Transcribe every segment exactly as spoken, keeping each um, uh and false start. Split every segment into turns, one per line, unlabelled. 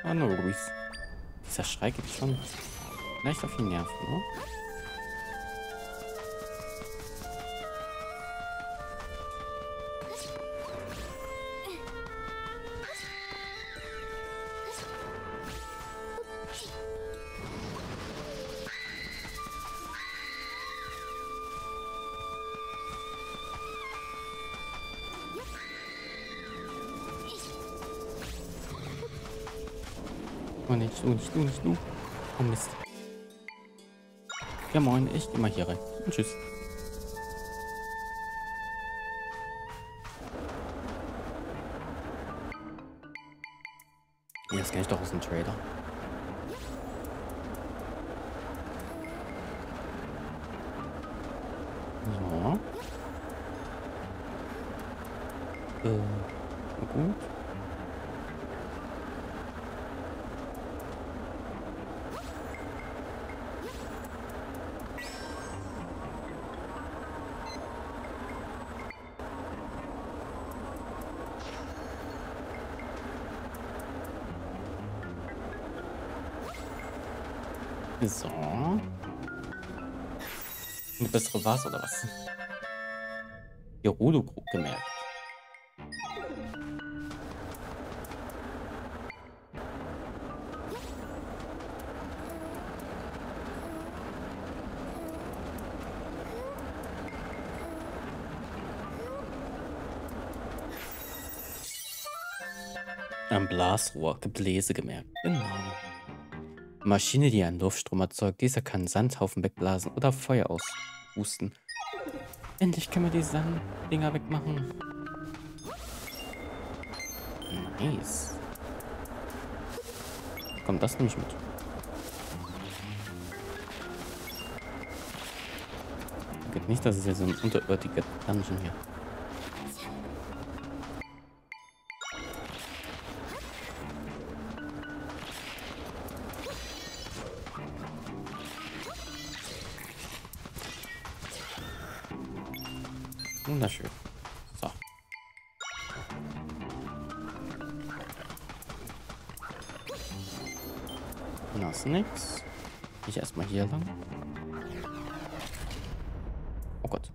Oh no, Luis. Dieser Schrei geht schon leicht auf die Nerven, ne? Oh, nicht du, nicht du, nicht du. Oh Mist. Ja moin, ich geh mal hier rein. Und tschüss. Ja, das kenne ich doch aus dem Trailer. So. Äh, na gut. So. Eine bessere Vase oder was? Gerudo gemerkt. Am Blasrohr Gebläse gemerkt. Genau. Maschine, die einen Luftstrom erzeugt. Dieser kann Sandhaufen wegblasen oder Feuer auspusten. Endlich können wir die Sanddinger wegmachen. Nice. Komm, das nehme ich mit. Geht nicht, dass es ja so ein unterirdiger Dungeon hier. Wunderschön. So. Na, ist nix. Ich erstmal hier lang. Oh Gott.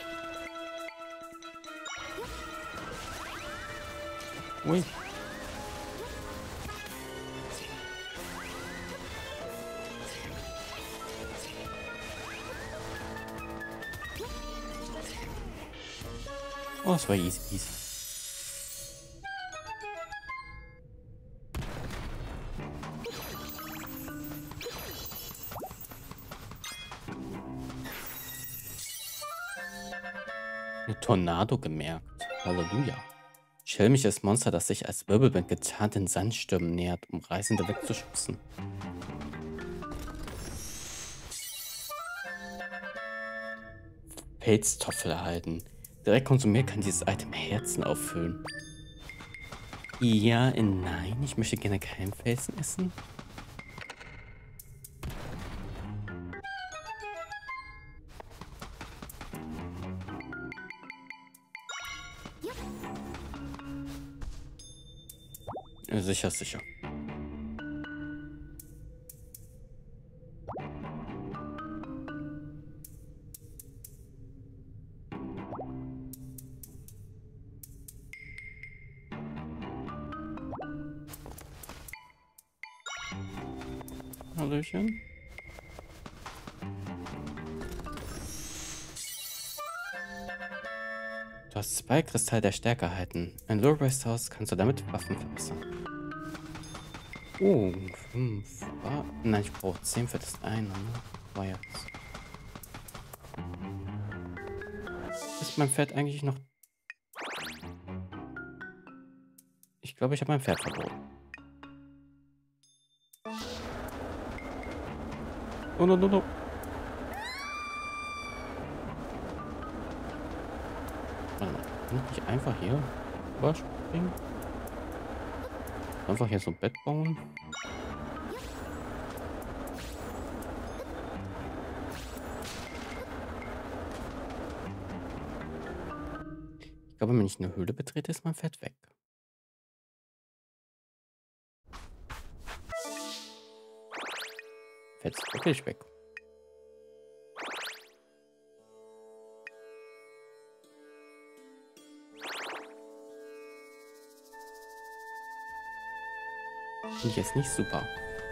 Ui. Oh, es war easy peasy. Eine Tornado gemerkt. Halleluja. Schelmisches Monster, das sich als Wirbelwind getarnt in Sandstürmen nähert, um Reisende wegzuschubsen. Pelztopfel erhalten. Direkt konsumiert kann dieses Item Herzen auffüllen. Ja, nein, ich möchte gerne keinen Felsen essen. Sicher, sicher. Hallöchen. Du hast zwei Kristalle der Stärke erhalten. Ein Low-Rest Haus kannst du damit Waffen verbessern. Oh, fünf. Ah, nein, ich brauche zehn für das eine. Ne? War jetzt. Ist mein Pferd eigentlich noch... Ich glaube, ich habe mein Pferd verloren. Oh, no, no, no. Warte mal, kann ich nicht einfach hier überspringen? Einfach hier so ein Bett bauen? Ich glaube, wenn ich eine Höhle betrete, ist mein Pferd weg. Fällt's wirklich weg. Finde ich jetzt nicht super.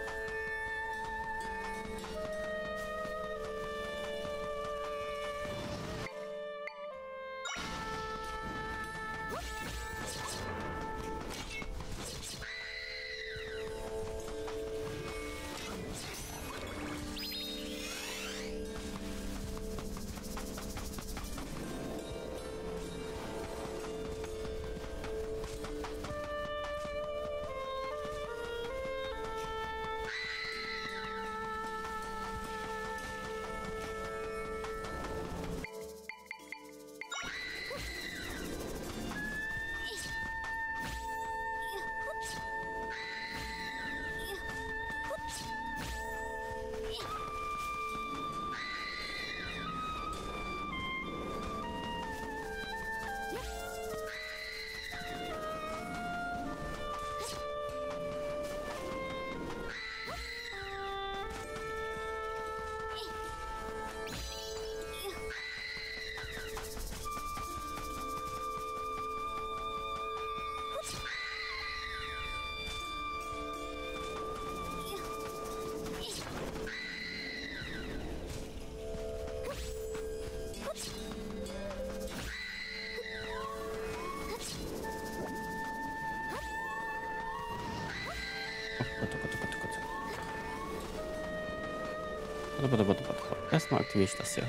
Warte, warte, warte, warte, warte. Erstmal aktiviere ich das ja.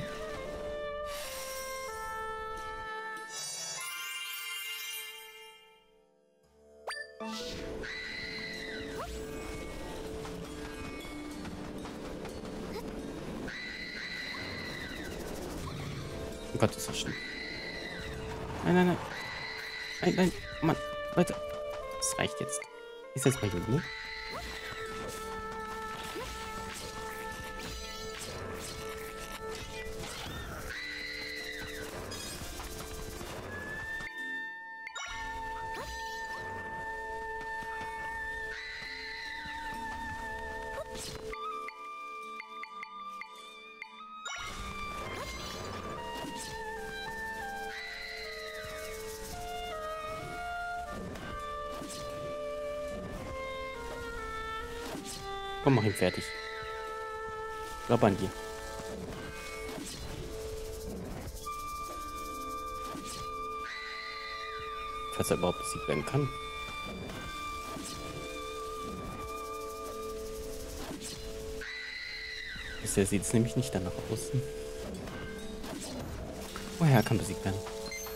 Oh Gott, ist das schlimm. Nein, nein, nein. Nein, nein, Mann. Leute. Das reicht jetzt. Ist jetzt bei Juli? Komm, mach ihn fertig. Ich glaube an dir. Falls er überhaupt besiegt werden kann. Bisher sieht es nämlich nicht danach aus. Woher kann besiegt werden?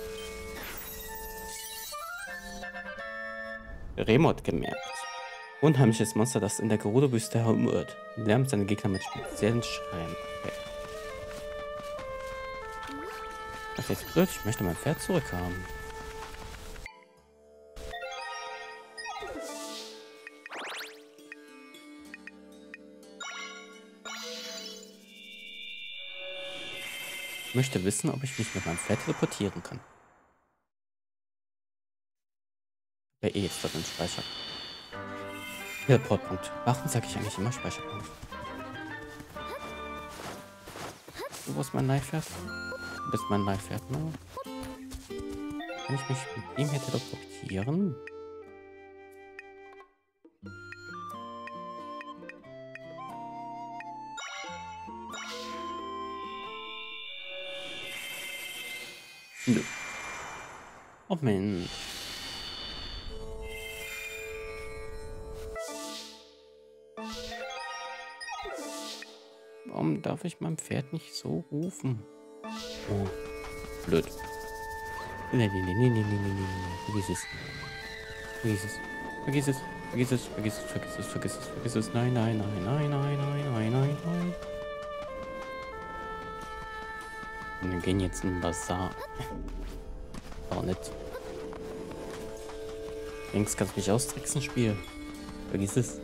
Remote gemerkt. Unheimliches Monster, das in der Gerudo-Wüste herumirrt. Lärmt seine Gegner mit speziellen Schreien. Okay. Das ist jetzt blöd. Ich möchte mein Pferd zurückhaben. Ich möchte wissen, ob ich mich mit meinem Pferd teleportieren kann. Der E ist dort im Speicher. Teleportpunkt. Warum sage ich eigentlich immer Speicherpunkt? Wo ist mein Leihpferd? Du bist mein Leihpferd, ne? Kann ich mich mit ihm hier teleportieren? Nö. Oh Mensch. Warum darf ich mein Pferd nicht so rufen? Oh, blöd. Nee, nee, nee, nee, nee, nee, nee, nee, nee. Vergiss es. Vergiss es. Vergiss es. Vergiss es. Vergiss es. Vergiss es. Vergiss es. Vergiss es. Nein, nein, nein, nein, nein, nein, nein, nein, nein. Und wir gehen jetzt in den Bazar. Auch nicht. Denkst, kannst du mich austricksen, Spiel? Vergiss es.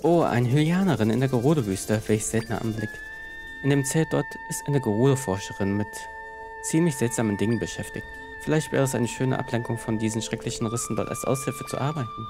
Oh, eine Hylianerin in der Gerudo-Wüste, welch seltener Anblick. In dem Zelt dort ist eine Gerudo-Forscherin mit ziemlich seltsamen Dingen beschäftigt. Vielleicht wäre es eine schöne Ablenkung von diesen schrecklichen Rissen, dort als Aushilfe zu arbeiten.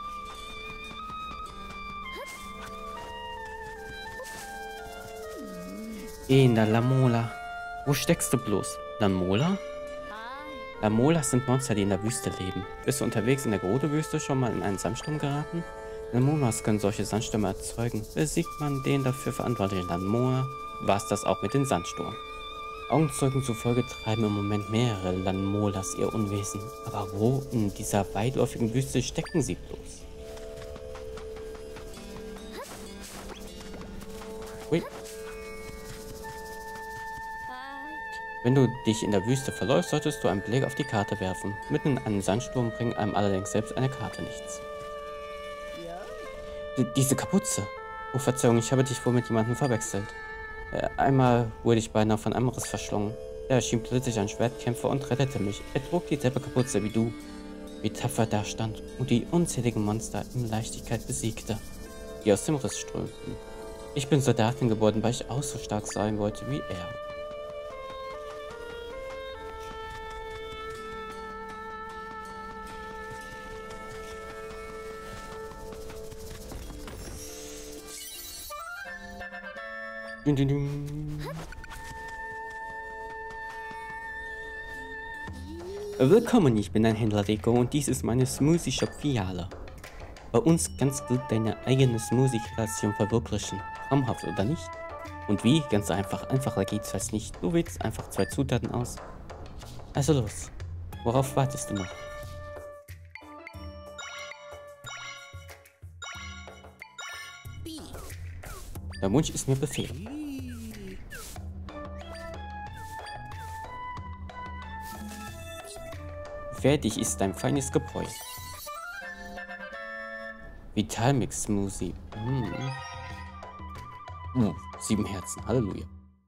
In der Lamola. Wo steckst du bloß? Lamola? Lamolas sind Monster, die in der Wüste leben. Bist du unterwegs in der Gerudo-Wüste schon mal in einen Sandsturm geraten? Lamolas können solche Sandstürme erzeugen. Besiegt man den dafür verantwortlichen Lamola, war es das auch mit dem Sandsturm. Augenzeugen zufolge treiben im Moment mehrere Lamolas ihr Unwesen. Aber wo in dieser weitläufigen Wüste stecken sie bloß? Ui. Wenn du dich in der Wüste verläufst, solltest du einen Blick auf die Karte werfen. Mitten in einem Sandsturm bringt einem allerdings selbst eine Karte nichts. D diese Kapuze. Oh, Verzeihung, ich habe dich wohl mit jemandem verwechselt. Äh, einmal wurde ich beinahe von einem Riss verschlungen. Er erschien plötzlich ein Schwertkämpfer und rettete mich. Er trug dieselbe Kapuze wie du. Wie tapfer da stand und die unzähligen Monster in Leichtigkeit besiegte, die aus dem Riss strömten. Ich bin Soldatin geworden, weil ich auch so stark sein wollte wie er. Dün, dün, dün. Willkommen, ich bin ein Händler Deko und dies ist meine Smoothie Shop Filiale. Bei uns kannst du deine eigene Smoothie-Kreation verwirklichen. Traumhaft, oder nicht? Und wie? Ganz einfach. Einfacher geht's fast nicht. Du wählst einfach zwei Zutaten aus. Also los. Worauf wartest du noch? Der Wunsch ist mir Befehl. Fertig ist dein feines Gebräu. Vitalmix Smoothie. Mm. Uh, sieben Herzen. Halleluja.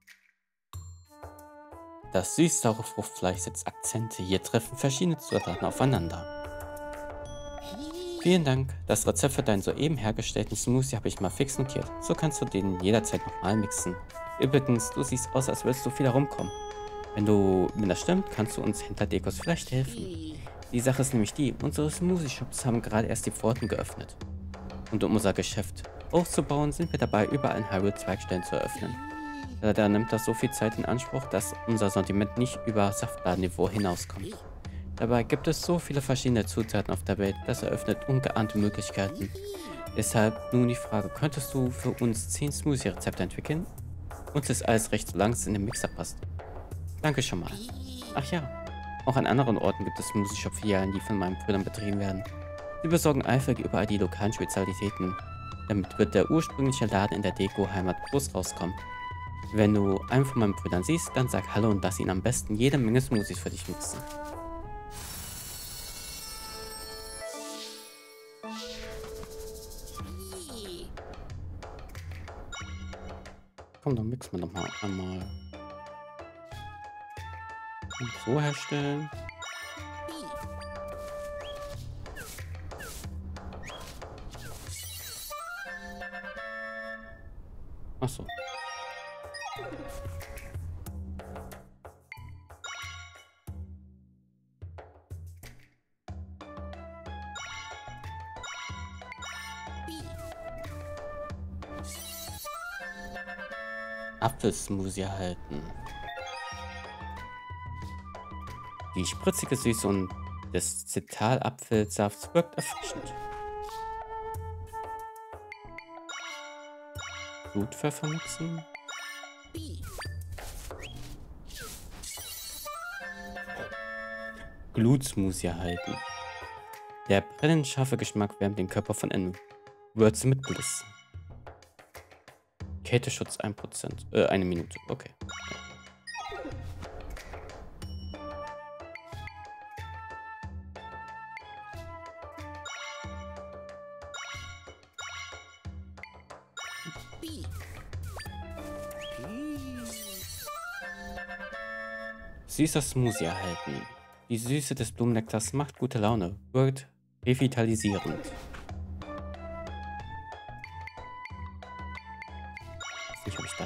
Das süß-saure Fruchtfleisch setzt Akzente. Hier treffen verschiedene Zutaten aufeinander. Vielen Dank. Das Rezept für deinen soeben hergestellten Smoothie habe ich mal fix notiert. So kannst du den jederzeit nochmal mixen. Übrigens, du siehst aus, als würdest du viel herumkommen. Wenn du, wenn das stimmt, kannst du uns hinter Dekos vielleicht helfen. Die Sache ist nämlich die, unsere Smoothie-Shops haben gerade erst die Pforten geöffnet. Und um unser Geschäft auszubauen, sind wir dabei, überall in Hyrule Zweigstellen zu eröffnen. Leider nimmt das so viel Zeit in Anspruch, dass unser Sortiment nicht über Saftladenniveau hinauskommt. Dabei gibt es so viele verschiedene Zutaten auf der Welt, das eröffnet ungeahnte Möglichkeiten. Deshalb nun die Frage, könntest du für uns zehn Smoothie-Rezepte entwickeln? Uns ist alles recht, solange es in den Mixer passt. Danke schon mal. Ach ja, auch an anderen Orten gibt es Smoothie-Shop-Filialen, die von meinen Brüdern betrieben werden. Sie besorgen eifrig überall die lokalen Spezialitäten. Damit wird der ursprüngliche Laden in der Deko-Heimat groß rauskommen. Wenn du einen von meinen Brüdern siehst, dann sag Hallo und lass ihn am besten jede Menge Smoothies für dich mixen. Komm, dann mixen wir doch mal einmal. Und so herstellen. Achso. Apfelsmoothie erhalten. Die spritzige Süße und des Zitalapfelsafts wirkt erfrischend. Blutpfeffer mixen. Glutsmoothie erhalten. Der brennend scharfe Geschmack wärmt den Körper von innen. Würze mit Bliss. Kälteschutz ein Prozent. Äh, eine Minute. Okay. Süßer Smoothie erhalten. Die Süße des Blumennektars macht gute Laune, wirkt revitalisierend.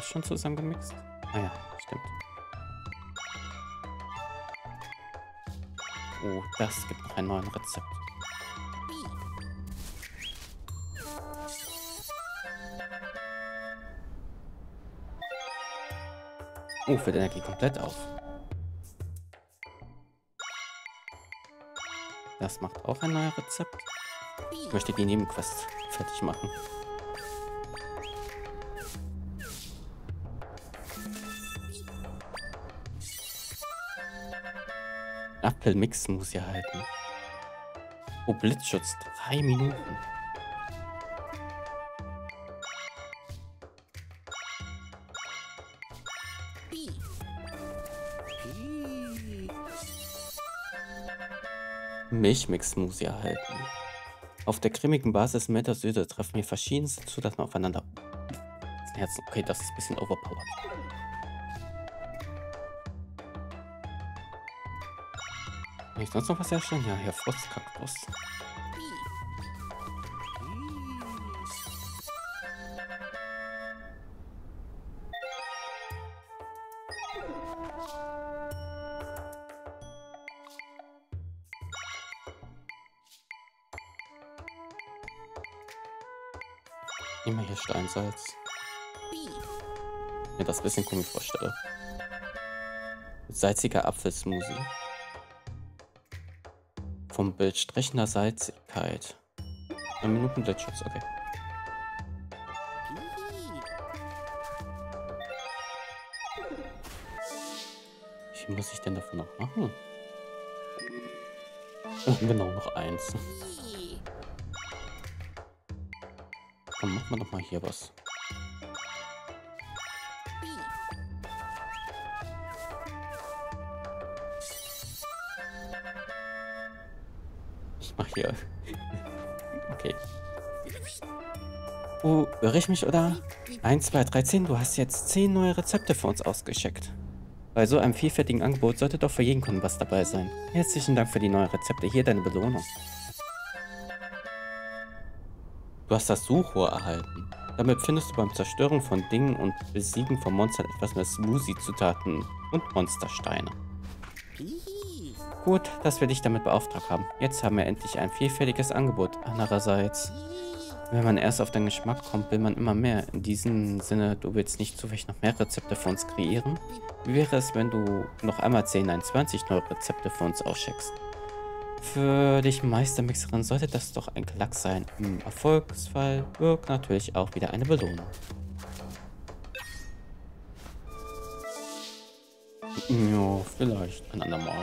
schon zusammengemixt? Ah ja, stimmt. Oh, das gibt noch ein neues Rezept. Oh, füllt Energie komplett auf. Das macht auch ein neues Rezept. Ich möchte die Nebenquest fertig machen. Apfelmix muss ja halten. Oh, Blitzschutz. Drei Minuten. Milchmix-Smoothie erhalten. Auf der cremigen Basis Metasöde treffen wir verschiedenste Zutaten aufeinander. Das Herzen. Okay, das ist ein bisschen overpowered. Kann ich sonst noch was herstellen? Ja, hier Frostkaktus. Immer hier Steinsalz. Mir das ein bisschen komisch vorstelle. Salziger Apfelsmoothie. Vom Bild strechender Salzigkeit. Ein Minuten Blitzschutz, okay. Wie viel muss ich denn davon noch machen? Oh, genau, noch eins. Dann machen wir doch mal hier was. Ich mach hier. Okay. Oh, irre ich mich, oder? eins, zwei, drei, zehn. Du hast jetzt zehn neue Rezepte für uns ausgeschickt. Bei so einem vielfältigen Angebot sollte doch für jeden Kunden was dabei sein. Herzlichen Dank für die neuen Rezepte. Hier deine Belohnung. Du hast das Suchrohr erhalten. Damit findest du beim Zerstören von Dingen und Besiegen von Monstern etwas mehr Smoothie-Zutaten und Monstersteine. Gut, dass wir dich damit beauftragt haben. Jetzt haben wir endlich ein vielfältiges Angebot. Andererseits, wenn man erst auf den Geschmack kommt, will man immer mehr. In diesem Sinne, du willst nicht zufällig noch mehr Rezepte für uns kreieren? Wie wäre es, wenn du noch einmal zehn, nein, zwanzig neue Rezepte für uns ausschickst? Für dich Meistermixerin sollte das doch ein Klacks sein. Im Erfolgsfall wirkt natürlich auch wieder eine Belohnung. Ja, vielleicht ein andermal.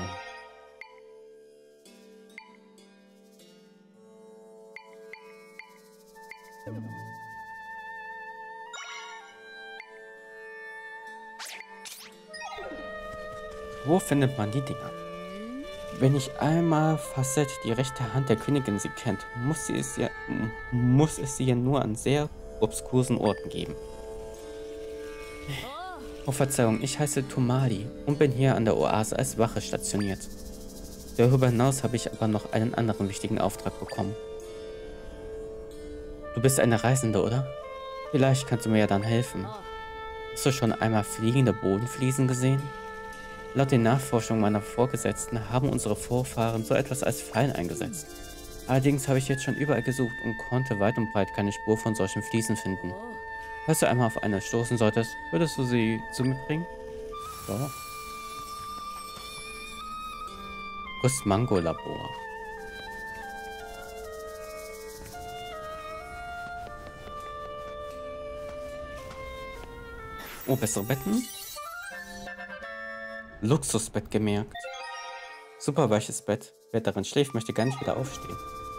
Wo findet man die Dinger? Wenn ich einmal Facette, die rechte Hand der Königin, sie kennt, muss, sie es, ja, muss es sie ja nur an sehr obskuren Orten geben. Oh, Verzeihung, ich heiße Tomali und bin hier an der Oase als Wache stationiert. Darüber hinaus habe ich aber noch einen anderen wichtigen Auftrag bekommen. Du bist eine Reisende, oder? Vielleicht kannst du mir ja dann helfen. Hast du schon einmal fliegende Bodenfliesen gesehen? Laut den Nachforschungen meiner Vorgesetzten haben unsere Vorfahren so etwas als Fallen eingesetzt. Allerdings habe ich jetzt schon überall gesucht und konnte weit und breit keine Spur von solchen Fliesen finden. Falls du einmal auf eine stoßen solltest, würdest du sie zu mir bringen? Ja. Rüstmango-Labor. Oh, bessere Betten? Luxusbett gemerkt. Super weiches Bett. Wer darin schläft, möchte gar nicht wieder aufstehen.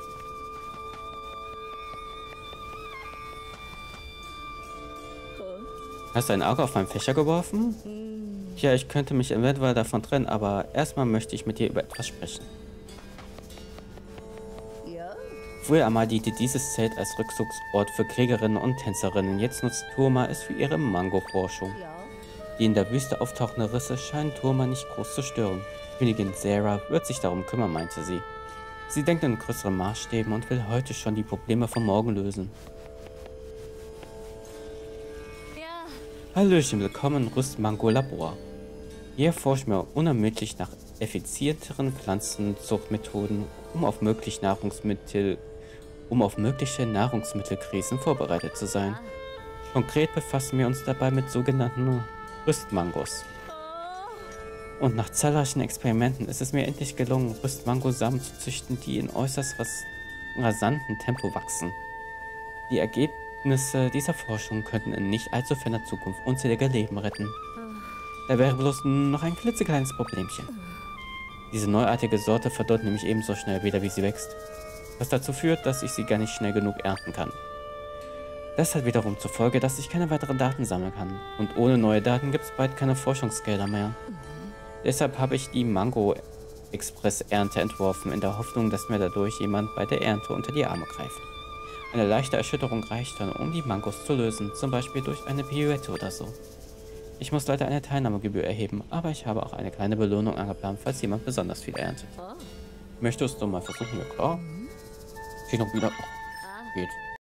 Hast du ein Auge auf meinen Fächer geworfen? Ja, ich könnte mich eventuell davon trennen, aber erstmal möchte ich mit dir über etwas sprechen. Früher einmal diente dieses Zelt als Rückzugsort für Kriegerinnen und Tänzerinnen. Jetzt nutzt Turma es für ihre Mango-Forschung. Die in der Wüste auftauchende Risse scheinen Turma nicht groß zu stören. Königin Sarah wird sich darum kümmern, meinte sie. Sie denkt in größeren Maßstäben und will heute schon die Probleme von morgen lösen. Hallöchen, willkommen in Rüstmango Labor. Hier forschen wir unermüdlich nach effizienteren Pflanzenzuchtmethoden, um auf mögliche Nahrungsmittel, um auf mögliche Nahrungsmittelkrisen vorbereitet zu sein. Konkret befassen wir uns dabei mit sogenannten Rüstmangos. Und nach zahlreichen Experimenten ist es mir endlich gelungen, Rüstmangosamen zu züchten, die in äußerst ras rasantem Tempo wachsen. Die Ergebnisse dieser Forschung könnten in nicht allzu ferner Zukunft unzählige Leben retten. Da wäre bloß noch ein klitzekleines Problemchen. Diese neuartige Sorte verdorrt nämlich ebenso schnell wieder, wie sie wächst, was dazu führt, dass ich sie gar nicht schnell genug ernten kann. Das hat wiederum zur Folge, dass ich keine weiteren Daten sammeln kann. Und ohne neue Daten gibt es bald keine Forschungsgelder mehr. Deshalb habe ich die Mango-Express-Ernte entworfen, in der Hoffnung, dass mir dadurch jemand bei der Ernte unter die Arme greift. Eine leichte Erschütterung reicht dann, um die Mangos zu lösen, zum Beispiel durch eine Pirouette oder so. Ich muss leider eine Teilnahmegebühr erheben, aber ich habe auch eine kleine Belohnung angeplant, falls jemand besonders viel erntet. Möchtest du mal versuchen? Ja klar. Geht noch wieder. Oh, geht.